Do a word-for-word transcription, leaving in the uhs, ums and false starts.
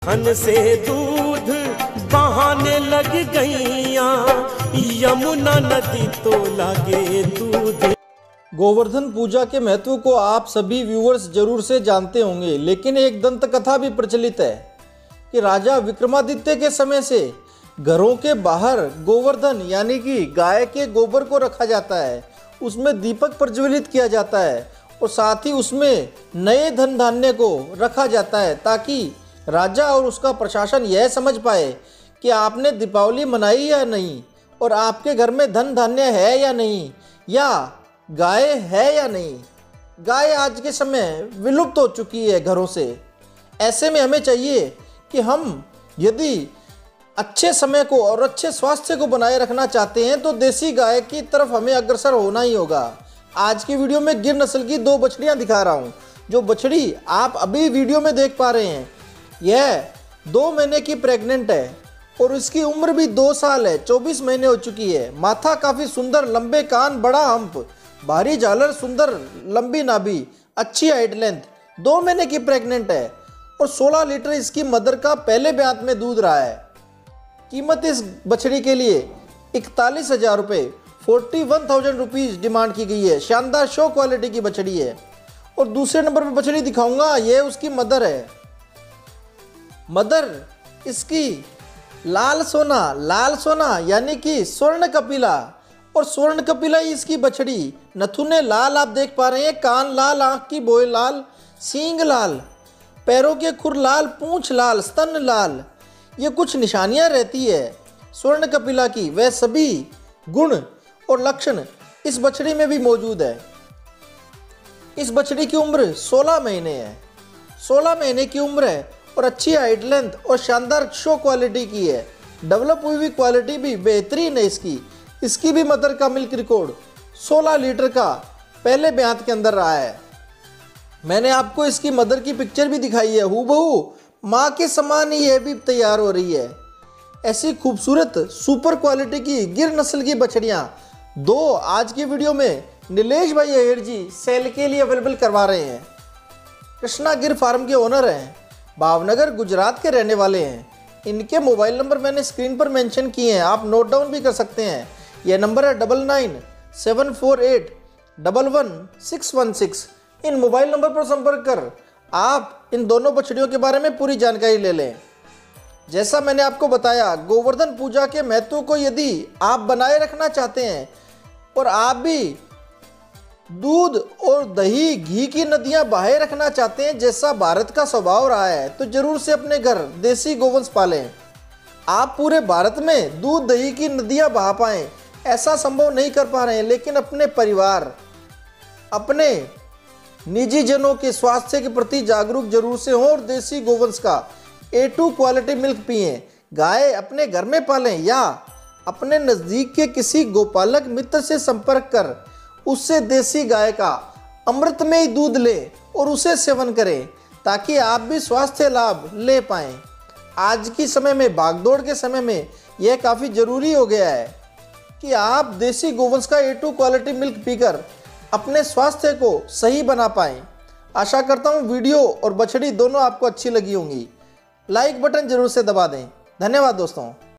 हन से दूध बहाने लग गईया, यमुना नदी तो लागे दूध। गोवर्धन पूजा के महत्व को आप सभी व्यूअर्स जरूर से जानते होंगे, लेकिन एक दंत कथा भी प्रचलित है कि राजा विक्रमादित्य के समय से घरों के बाहर गोवर्धन यानी कि गाय के गोबर को रखा जाता है, उसमें दीपक प्रज्वलित किया जाता है और साथ ही उसमें नए धन धान्य को रखा जाता है, ताकि राजा और उसका प्रशासन यह समझ पाए कि आपने दीपावली मनाई या नहीं और आपके घर में धन धान्य है या नहीं, या गाय है या नहीं। गाय आज के समय विलुप्त हो चुकी है घरों से। ऐसे में हमें चाहिए कि हम यदि अच्छे समय को और अच्छे स्वास्थ्य को बनाए रखना चाहते हैं तो देसी गाय की तरफ हमें अग्रसर होना ही होगा। आज की वीडियो में गिर नस्ल की दो बछड़ियां दिखा रहा हूं। जो बछड़ी आप अभी वीडियो में देख पा रहे हैं, यह दो महीने की प्रेग्नेंट है और इसकी उम्र भी दो साल है, चौबीस महीने हो चुकी है। माथा काफ़ी सुंदर, लंबे कान, बड़ा हम्प, भारी झालर, सुंदर लंबी नाभि, अच्छी हाइट लेंथ, दो महीने की प्रेग्नेंट है और सोलह लीटर इसकी मदर का पहले ब्यात में दूध रहा है। कीमत इस बछड़ी के लिए इकतालीस हजार रुपये forty one thousand rupees demand की गई है। शानदार शो क्वालिटी की बछड़ी है। और दूसरे नंबर पर बछड़ी दिखाऊंगा, ये उसकी मदर है। मदर इसकी लाल सोना, लाल सोना यानी कि स्वर्ण कपिला, और स्वर्ण कपिला ही इसकी बछड़ी। नथुने लाल आप देख पा रहे हैं, कान लाल, आँख की बोए लाल, सींग लाल, पैरों के खुर लाल, पूंछ लाल, स्तन लाल, ये कुछ निशानियां रहती है स्वर्ण कपिला की। वह सभी गुण और लक्षण इस बछड़ी में भी मौजूद है। इस बछड़ी की उम्र सोलह महीने है, सोलह महीने की उम्र है और अच्छी हाइट लेंथ और शानदार शो क्वालिटी की है। डेवलप हुई हुई क्वालिटी भी बेहतरीन है इसकी। इसकी भी मदर का मिल्क रिकॉर्ड सोलह लीटर का पहले ब्यात के अंदर रहा है। मैंने आपको इसकी मदर की पिक्चर भी दिखाई है, हूबहू माँ के समान ही यह भी तैयार हो रही है। ऐसी खूबसूरत सुपर क्वालिटी की गिर नस्ल की बछड़ियाँ दो आज की वीडियो में नीलेश भाई अहिर जी सेल के लिए अवेलेबल करवा रहे हैं। कृष्णा गिर फार्म के ओनर हैं, भावनगर गुजरात के रहने वाले हैं। इनके मोबाइल नंबर मैंने स्क्रीन पर मेंशन किए हैं, आप नोट डाउन भी कर सकते हैं। यह नंबर है double nine seven four eight double one six one six. इन मोबाइल नंबर पर संपर्क कर आप इन दोनों बछड़ियों के बारे में पूरी जानकारी ले लें। जैसा मैंने आपको बताया, गोवर्धन पूजा के महत्व को यदि आप बनाए रखना चाहते हैं और आप भी दूध और दही घी की नदियां बहाए रखना चाहते हैं जैसा भारत का स्वभाव रहा है, तो जरूर से अपने घर देसी गोवंश पालें। आप पूरे भारत में दूध दही की नदियां बहा पाएं ऐसा संभव नहीं कर पा रहे हैं, लेकिन अपने परिवार, अपने निजी जनों के स्वास्थ्य के प्रति जागरूक जरूर से हों और देसी गोवंश का ए टू क्वालिटी मिल्क पिएं। गाय अपने घर में पालें या अपने नज़दीक के किसी गोपालक मित्र से संपर्क कर उससे देसी गाय का अमृतमय दूध लें और उसे सेवन करें, ताकि आप भी स्वास्थ्य लाभ ले पाएं। आज की समय में, भागदौड़ के समय में यह काफ़ी ज़रूरी हो गया है कि आप देसी गोवंश का ए टू क्वालिटी मिल्क पीकर अपने स्वास्थ्य को सही बना पाएं। आशा करता हूं वीडियो और बछड़ी दोनों आपको अच्छी लगी होंगी। लाइक बटन जरूर से दबा दें। धन्यवाद दोस्तों।